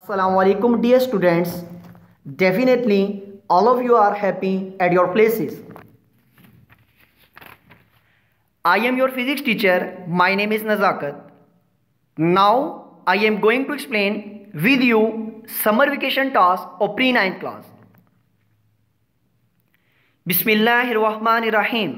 Assalamu alaikum dear students. Definitely all of you are happy at your places. I am your physics teacher. My name is Nazakat. Now I am going to explain with you summer vacation task of pre-9th class. Bismillahirrahmanirrahim.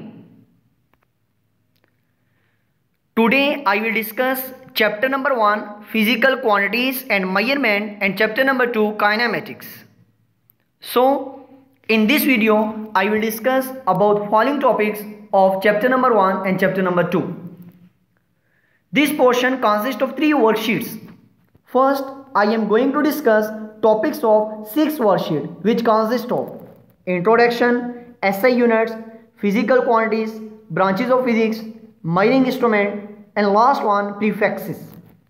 Today I will discuss chapter number 1 physical quantities and measurement and chapter number 2 kinematics. So in this video I will discuss about following topics of chapter number 1 and chapter number 2. This portion consists of 3 worksheets. First I am going to discuss topics of 6 worksheet which consist of introduction, SI units, physical quantities, branches of physics, measuring instrument, and last one prefixes.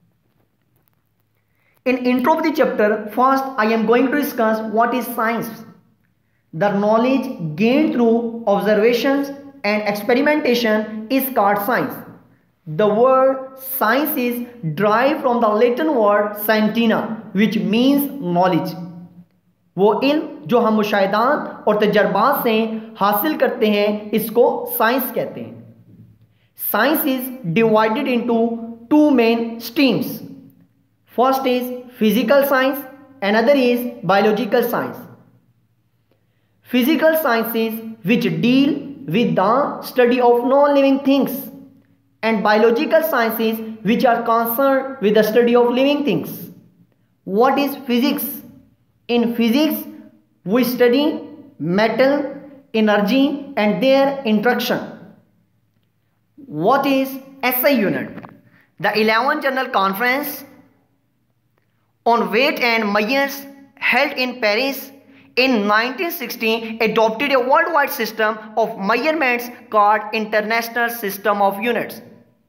In intro of the chapter, first I am going to discuss what is science. The knowledge gained through observations and experimentation is called science. The word science is derived from the Latin word scientia, which means knowledge. वो इल्म जो हम मुशाहिदात और तजर्बात से हासिल करते हैं इसको साइंस कहते हैं. Science is divided into two main streams. First is physical science, another is biological science. Physical sciences which deal with the study of non-living things, and biological sciences which are concerned with the study of living things. What is physics? In physics, we study matter, energy and their interaction. What is SI unit? The 11th General Conference on Weight and Measures held in Paris in 1960 adopted a worldwide system of measurements called International System of Units.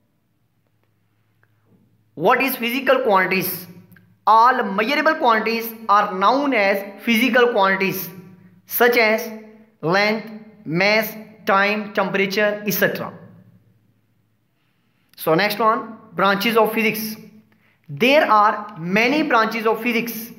What is physical quantities? All measurable quantities are known as physical quantities such as length, mass, time, temperature, etc. So next one, branches of physics. There are many branches of physics.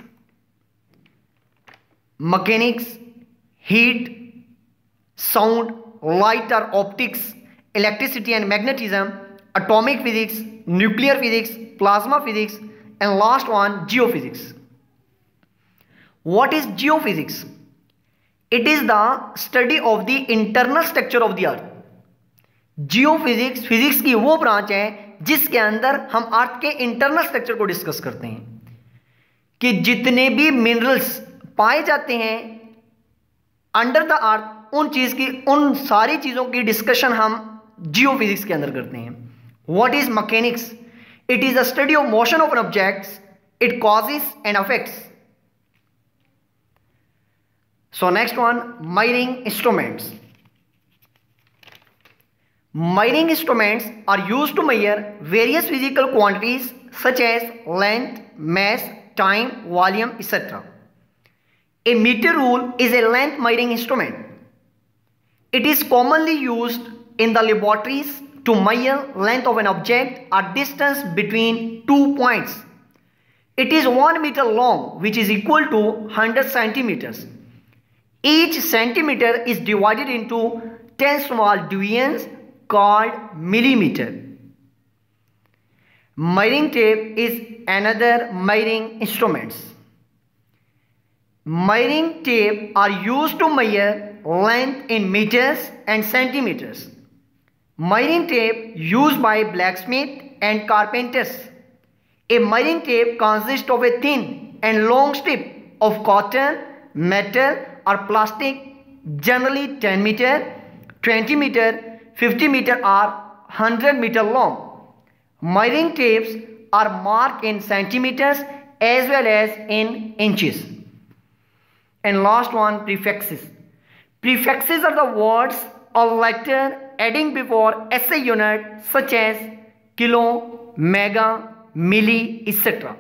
Mechanics, heat, sound, light or optics, electricity and magnetism, atomic physics, nuclear physics, plasma physics, and last one, geophysics. What is geophysics? It is the study of the internal structure of the earth. Geophysics physics की वो branch है जिसके अंदर हम अर्थ के internal structure को discuss करते हैं कि जितने भी मिनरल्स पाए जाते हैं अंडर द अर्थ उन सारी चीजों की डिस्कशन हम जियोफिजिक्स के अंदर करते हैं. What is mechanics? It is a study of motion of an objects, it causes and affects. So next one, measuring instruments. Measuring instruments are used to measure various physical quantities such as length, mass, time, volume, etc. A meter rule is a length measuring instrument. It is commonly used in the laboratories to measure length of an object or distance between 2 points. It is 1 meter long, which is equal to 100 centimeters. Each centimeter is divided into 10 small divisions called millimeter. Measuring tape is another measuring instruments. Measuring tape are used to measure length in meters and centimeters. Measuring tape used by blacksmith and carpenters. A measuring tape consists of a thin and long strip of cotton, metal or plastic, generally 10 meter, 20 meter, 50 meter or 100 meter long. Measuring tapes are marked in centimeters as well as in inches. And last one, prefixes. Prefixes are the words or letter adding before SI unit such as kilo, mega, milli, etc.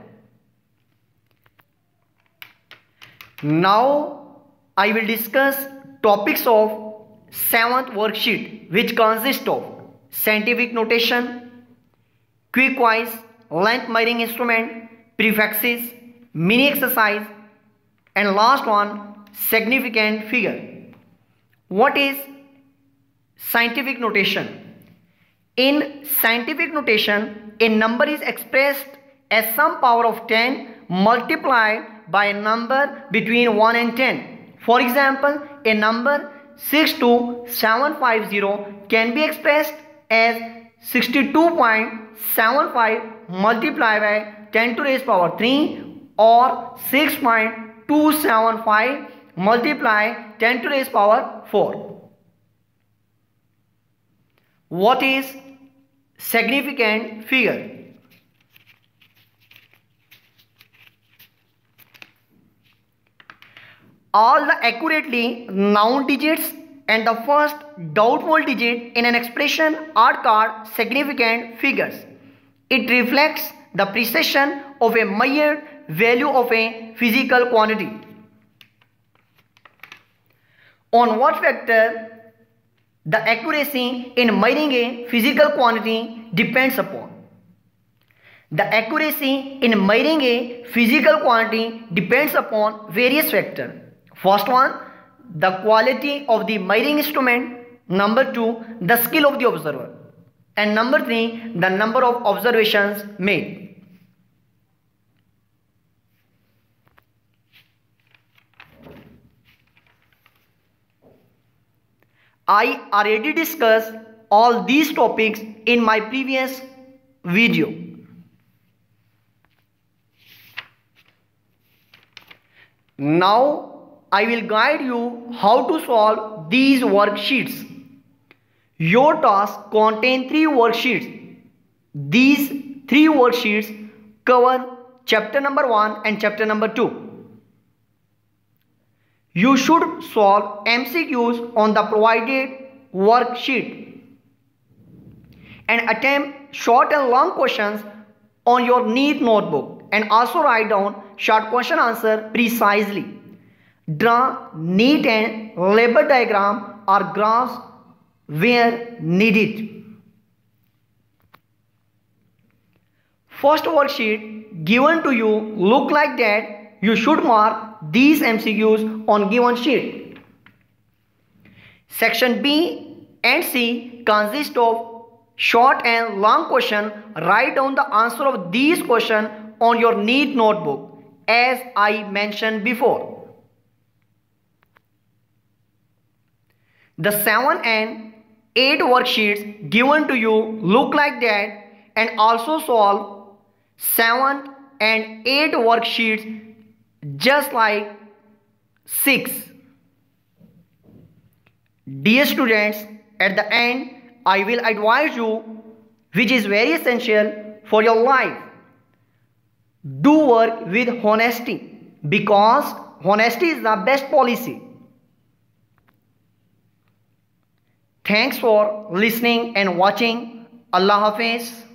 Now I will discuss topics of 7th worksheet which consists of scientific notation, quick wise, length measuring instrument, prefixes, mini exercise, and last one, significant figure. What is scientific notation? In scientific notation, a number is expressed as some power of 10 multiplied by a number between 1 and 10. For example, a number 62750 can be expressed as 62.75 multiplied by 10 to the raised power 3 or 6.275 multiply 10 to the raised power 4. What is significant figure? All the accurately noun digits and the first doubtful digit in an expression are called significant figures. It reflects the precision of a measured value of a physical quantity. On what factor the accuracy in measuring a physical quantity depends upon? The accuracy in measuring a physical quantity depends upon various factors. First one, the quality of the measuring instrument. Number two, the skill of the observer. And number three, the number of observations made. I already discussed all these topics in my previous video. Now I will guide you how to solve these worksheets. Your task contains 3 worksheets. These 3 worksheets cover chapter number 1 and chapter number 2. You should solve MCQs on the provided worksheet and attempt short and long questions on your neat notebook, and also write down short question answer precisely. Draw neat and label diagram or graphs where needed. First worksheet given to you look like that. You should mark these MCQs on given sheet. Section B and C consist of short and long question. Write down the answer of these questions on your neat notebook as I mentioned before. The 7 and 8 worksheets given to you look like that, and also solve 7 and 8 worksheets just like 6. Dear students, at the end I will advise you which is very essential for your life. Do work with honesty, because honesty is the best policy. Thanks for listening and watching. Allah Hafiz.